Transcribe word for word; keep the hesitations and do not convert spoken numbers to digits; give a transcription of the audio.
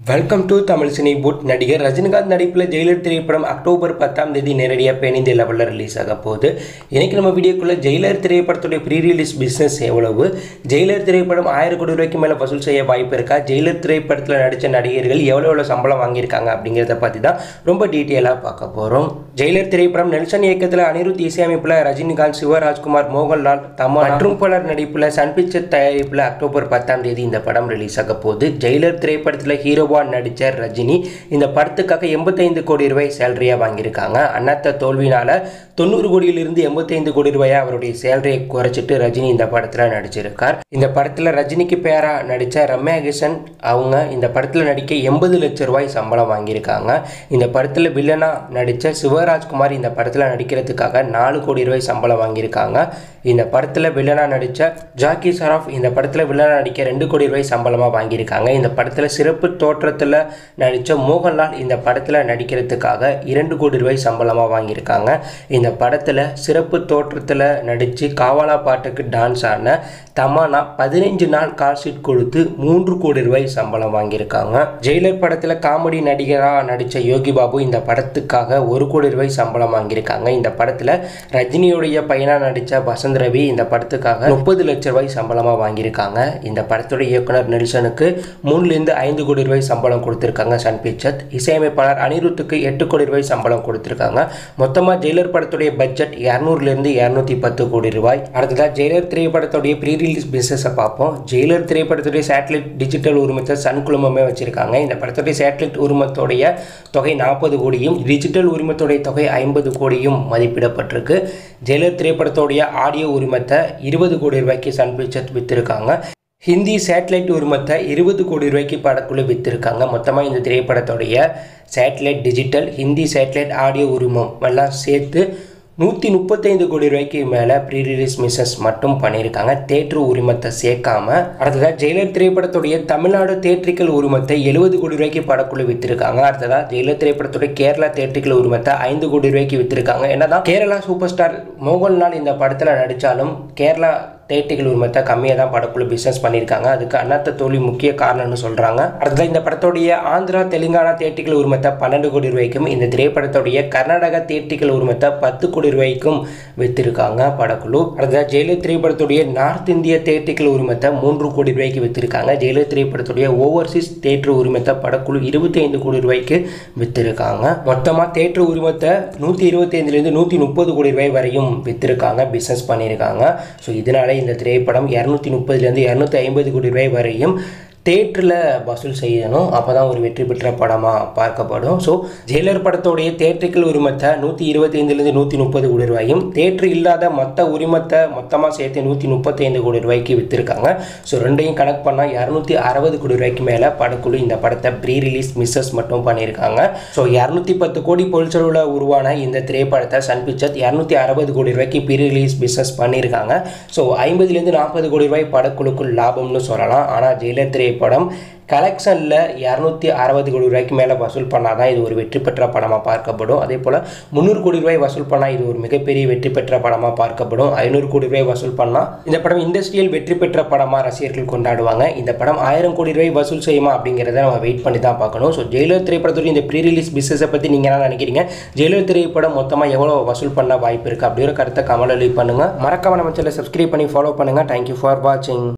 Welcome to Tamil cine bud. நடிகர் ரஜினிகாந்த் நடிப்பில் Jailer திரைப்படம் அக்டோபர் பத்தாம் தேதி நேரடியாக பேனிந்திய லெவலில் ரிலீஸ் ஆக போகுது. இன்றைக்கி நம்ம வீடியோக்குள்ளே ஜெயிலர் திரைப்படத்துடைய ப்ரீ ரிலீஸ் பிஸ்னஸ் எவ்வளவு, ஜெயிலர் திரைப்படம் ஆயிரம் கோடி ரூபாய்க்கு மேலே வசூல் செய்ய வாய்ப்பு இருக்கா, ஜெயிலர் திரைப்படத்தில் நடித்த நடிகர்கள் எவ்வளோ எவ்வளோ சம்பளம் வாங்கியிருக்காங்க அப்படிங்கிறத பற்றி தான் ரொம்ப டீட்டெயிலாக பார்க்க போகிறோம். ஜெயிலர் திரைப்படம் நெல்சன் இயக்கத்தில் அனிருத் இசையமைப்பில் ரஜினிகாந்த், சிவராஜ்குமார், மோகன்லால், தமன்னா மற்றும் பலர் நடிப்பில் சன் பிக்சர்ஸ் தயாரிப்பில் அக்டோபர் பத்தாம் தேதி இந்த படம் ரிலீஸ் ஆக போகுது. ஜெயிலர் திரைப்படத்தில் ஹீரோ நடிச்ச ரஜினி இந்த படத்துக்காக எண்பத்தைந்து கோடி ரூபாய் சேலரியா வாங்கியிருக்காங்க. அண்ணாத்த தோல்வினால தொண்ணூறு கோடியிலிருந்து எண்பத்தைந்து கோடி ரூபாயா அவருடைய சேலரியை குறைச்சிட்டு ரஜினி இந்த படத்துல நடிச்சிருக்கார். இந்த படத்துல ரஜினிக்கு பேரா நடிச்ச ரம்யா கிருஷ்ணன் அவங்க இந்த படத்துல நடிக்க எண்பது லட்சம் ரூபாய் சம்பளம் வாங்கியிருக்காங்க. இந்த படத்துல வில்லனா நடிச்ச சிவராஜ்குமார் இந்த படத்துல நடிக்கிறதுக்காக நாலு கோடி ரூபாய் சம்பளம் வாங்கியிருக்காங்க. இந்த படத்துல வில்லனா நடிச்ச ஜாக்கி ஷராஃப் இந்த படத்துல வில்லனா நடிக்க ரெண்டு கோடி ரூபாய் சம்பளமா வாங்கியிருக்காங்க. இந்த படத்துல சிறப்பு தோற்றத்தில் நடித்த மோகன்லால் இந்த படத்தில் நடிக்கிறதுக்காக இரண்டு கோடி ரூபாய் சம்பளமாக வாங்கியிருக்காங்க. இந்த படத்தில் சிறப்பு தோற்றத்தில் நடித்து காவாலா பாட்டுக்கு டான்ஸ் ஆன தமன்னா பதினைஞ்சு நாள் கால்ஷீட் கொடுத்து மூன்று கோடி ரூபாய் சம்பளம் வாங்கியிருக்காங்க. ஜெயிலர் படத்தில் காமெடி நடிகராக நடித்த யோகி பாபு இந்த படத்துக்காக ஒரு கோடி ரூபாய் சம்பளம் வாங்கியிருக்காங்க. இந்த படத்தில் ரஜினியுடைய பையனாக நடித்த வசந்த் ரவி இந்த படத்துக்காக முப்பது லட்சம் ரூபாய் சம்பளமாக வாங்கியிருக்காங்க. இந்த படத்துடைய இயக்குனர் நெல்சனுக்கு மூணுலேருந்து ஐந்து கோடி ரூபாய் சம்பளம் கொடுத்திருக்காங்க சன் பிக்சர்ஸ். இசையமைப்பாளர் அனிருத்துக்கு எட்டு கோடி ரூபாய் சம்பளம் கொடுத்திருக்காங்க. மொத்தமாக ஜெயிலர் படத்துடைய பட்ஜெட் இருநூறுலேருந்து இருநூத்தி பத்து கோடி ரூபாய். அடுத்ததாக ஜெயிலர் திரைப்படத்துடைய ப்ரீ ரிலீஸ் பிசினஸை பார்ப்போம். ஜெயிலர் திரைப்படத்துடைய சேட்டலைட் டிஜிட்டல் உரிமத்தை சன் குழுமமே வச்சிருக்காங்க. இந்த படத்துடைய சேட்டலைட் உரிமத்தோடைய தொகை நாற்பது கோடியும் டிஜிட்டல் உரிமத்தோடைய தொகை ஐம்பது கோடியும் மதிப்பிடப்பட்டிருக்கு. ஜெயிலர் திரைப்படத்துடைய ஆடியோ உரிமத்தை இருபது கோடி ரூபாய்க்கு சன் பிக்சர்ஸ் வித்திருக்காங்க. ஹிந்தி சேட்டலைட் உரிமத்தை இருபது கோடி ரூபாய்க்கு படக்குழு வித்திருக்காங்க. மொத்தமாக இந்த திரைப்படத்துடைய satellite digital Hindi satellite audio உரிமம் எல்லாம் சேர்த்து நூற்றி முப்பத்தைந்து கோடி ரூபாய்க்கு மேலே ப்ரீ ரிலீஸ் மிஸ்ஸஸ் மட்டும் பண்ணியிருக்காங்க, தேட்டர் உரிமத்தை சேர்க்காம. அடுத்ததாக ஜெயிலர் திரைப்படத்துடைய தமிழ்நாடு தேட்டரிக்கல் உரிமத்தை எழுபது கோடி ரூபாய்க்கு படக்குழு வித்திருக்காங்க. அடுத்ததாக ஜெயிலர் திரைப்படத்துடைய கேரளா தேட்டரிக்கல் உரிமத்தை ஐந்து கோடி ரூபாய்க்கு வித்திருக்காங்க. என்னதான் கேரளா சூப்பர் ஸ்டார் மோகன்லால் இந்த படத்தில் நடித்தாலும் கேரளா தேட்டரிக்கல் உரிமத்தை கம்மியாக தான் படக்குழு பிஸ்னஸ் பண்ணியிருக்காங்க. அதுக்கு அண்ணாத்த தோல்வி முக்கிய காரணம்னு சொல்கிறாங்க. அடுத்தது இந்த படத்துடைய ஆந்திரா தெலுங்கானா தேட்டரிக்கல் உரிமத்தை பன்னெண்டு கோடி ரூபாய்க்கும், இந்த திரைப்படத்துடைய கர்நாடகா தேட்டரிக்கல் உரிமத்தை பத்து கோடி ரூபாய்க்கும் வித்திருக்காங்க படக்குழு. அடுத்தது ஜெயிலர் திரைப்படத்துடைய நார்த் இந்திய தேட்டரிக்கல் உரிமத்தை மூன்று கோடி ரூபாய்க்கு வித்திருக்காங்க. ஜெயிலர் திரைப்படத்துடைய ஓவர்சீஸ் தேட்டர் உரிமத்தை படக்குழு இருபத்தி ஐந்து கோடி ரூபாய்க்கு வித்திருக்காங்க. மொத்தமாக தேட்டர் உரிமத்தை நூற்றி இருபத்தி ஐந்துலேருந்து நூற்றி முப்பது கோடி ரூபாய் வரையும் வித்திருக்காங்க, பிஸ்னஸ் பண்ணியிருக்காங்க. ஸோ இதனால இந்த திரைப்படம் இருநூத்தி முப்பதுலேருந்து இருநூத்தி ஐம்பது கோடி ரூபாய் வரையும் தேட்டரில் வசூல் செய்யணும். அப்போ தான் ஒரு வெற்றி பெற்ற படமாக பார்க்கப்படும். ஸோ ஜெயிலர் படத்துடைய தேட்டரிக்கல் உரிமத்தை நூற்றி இருபத்தி ஐந்துலேருந்து நூற்றி முப்பது கோடி ரூபாயும், தேட்டர் இல்லாத மொத்த உரிமத்தை மொத்தமாக சேர்த்து நூற்றி முப்பத்தி ஐந்து கோடி ரூபாய்க்கு விற்றுருக்காங்க. ஸோ ரெண்டையும் கணக்கு பண்ணால் இரநூத்தி அறுபது கோடி ரூபாய்க்கு மேலே படக்குழு இந்த படத்தை ப்ரீ ரிலீஸ் மிஸ்ஸஸ் மட்டும் பண்ணியிருக்காங்க. ஸோ இரநூத்தி பத்து கோடி பொருட்செலவில் உருவான இந்த திரைப்படத்தை சன் பிக்சர்ஸ் இரநூத்தி அறுபது கோடி ரூபாய்க்கு ப்ரீ ரிலீஸ் பிஸ்னஸ் பண்ணியிருக்காங்க. ஸோ ஐம்பதுலேருந்து நாற்பது கோடி ரூபாய் படக்குழுக்குள் லாபம்னு சொல்லலாம். ஆனால் ஜெயிலர் திரை படம் கலெக்ஷனில் இரநூத்தி அறுபது கோடி ரூபாய்க்கு மேலே வசூல் பண்ணால் தான் இது ஒரு வெற்றி பெற்ற படமாக பார்க்கப்படும். அதே போல் முந்நூறு கோடி ரூபாய் வசூல் பண்ணால் இது ஒரு மிகப்பெரிய வெற்றி பெற்ற படமாக பார்க்கப்படும். ஐநூறு கோடி ரூபாய் வசூல் பண்ணால் இந்த படம் இண்டஸ்ட்ரியல் வெற்றி பெற்ற படமாக ரசிகர்கள் கொண்டாடுவாங்க. இந்த படம் ஆயிரம் கோடி ரூபாய் வசூல் செய்யுமா அப்படிங்கிறத நம்ம வெயிட் பண்ணி தான் பார்க்கணும். ஸோ ஜெயிலர் திரைப்படத்துடைய இந்த ப்ரீ ரிலீஸ் பிஸ்னஸை பற்றி நீங்கள் என்ன நினைக்கிறீங்க? ஜெயிலர் திரைப்படம் மொத்தமாக எவ்வளோ வசூல் பண்ண வாய்ப்பு இருக்குது அப்படிங்கிற கருத்தை கமெண்ட் லீவ் பண்ணுங்கள். மறக்காம நம்ம சேனலை சப்ஸ்கிரைப் பண்ணி ஃபாலோ பண்ணுங்கள். தேங்க்யூ ஃபார் வாட்சிங்.